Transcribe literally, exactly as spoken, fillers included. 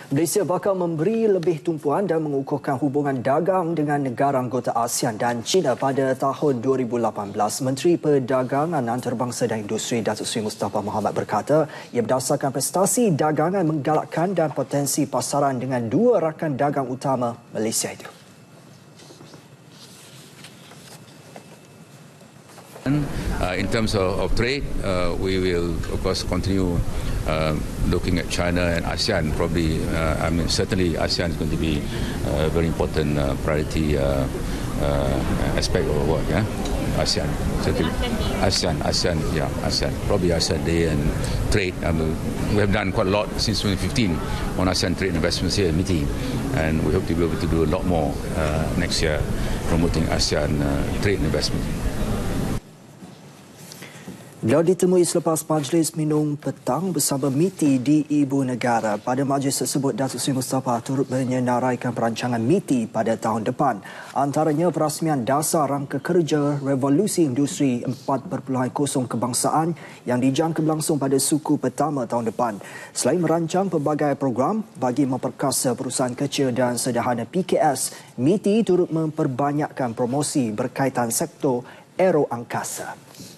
Malaysia bakal memberi lebih tumpuan dan mengukuhkan hubungan dagang dengan negara anggota ASEAN dan China pada tahun dua ribu lapan belas. Menteri Perdagangan Antarabangsa dan Industri Datuk Seri Mustafa Mohamed berkata, ia berdasarkan prestasi dagangan menggalakkan dan potensi pasaran dengan dua rakan dagang utama Malaysia itu. Uh, in terms of, of trade, uh, we will of course continue uh, looking at China and ASEAN. Probably, uh, I mean, certainly ASEAN is going to be a very important uh, priority uh, uh, aspect of our work. Yeah, ASEAN. Certainly. ASEAN, ASEAN, yeah, ASEAN. Probably ASEAN Day and trade. I mean, we have done quite a lot since twenty fifteen on ASEAN trade investments here in Miti, and we hope to be able to do a lot more uh, next year promoting ASEAN uh, trade investment. Beliau ditemui selepas majlis minum petang bersama MITI di Ibu Negara. Pada majlis tersebut, Datuk Seri Mustafa turut menyenaraikan perancangan MITI pada tahun depan. Antaranya perasmian dasar rangka kerja Revolusi Industri empat titik kosong kebangsaan yang dijangka berlangsung pada suku pertama tahun depan. Selain merancang pelbagai program bagi memperkasa perusahaan kecil dan sederhana P K S, MITI turut memperbanyakkan promosi berkaitan sektor aero angkasa.